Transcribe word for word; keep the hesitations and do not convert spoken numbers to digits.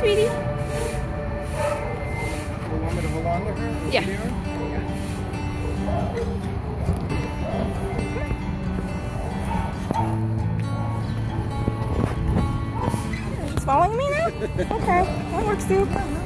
sweetie. You want me to hold on to her? Yeah. He's following me now? Okay, that works too.